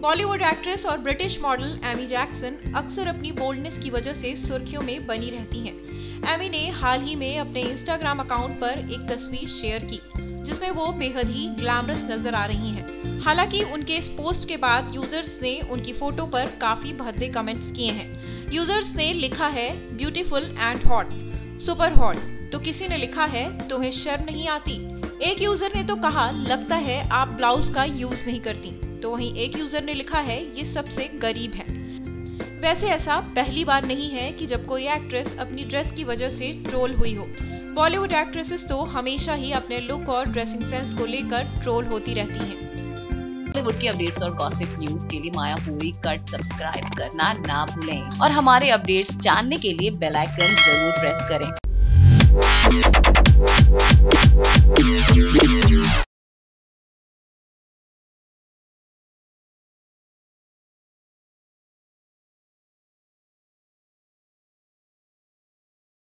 Bollywood actress और British model Amy Jackson अक्सर अपनी बोल्डनेस की वजह से सुर्खियों में बनी रहती हैं। एमी ने हाल ही में अपने इंस्टाग्राम अकाउंट पर एक तस्वीर शेयर की जिसमें वो बेहद ही ग्लैमरस नजर आ रही हैं। हालांकि उनके इस पोस्ट के बाद यूजर्स ने उनकी फोटो पर काफी भद्दे कमेंट्स किए हैं। यूजर्स ने लिखा है beautiful and hot, super hot, तो किसी ने लिखा है तुम्हें शर्म नहीं आती। एक यूजर ने तो कहा लगता है आप ब्लाउज का यूज नहीं करती, तो वहीं एक यूजर ने लिखा है ये सबसे गरीब है। वैसे ऐसा पहली बार नहीं है कि जब कोई एक्ट्रेस अपनी ड्रेस की वजह से ट्रोल हुई हो। बॉलीवुड एक्ट्रेसेस तो हमेशा ही अपने लुक और ड्रेसिंग सेंस को लेकर ट्रोल होती रहती हैं। बॉलीवुड की अपडेट्स और गॉसिप न्यूज के लिए माया पूरी कट सब्सक्राइब करना ना भूलें और हमारे अपडेट्स जानने के लिए बेल आइकन जरूर प्रेस करें।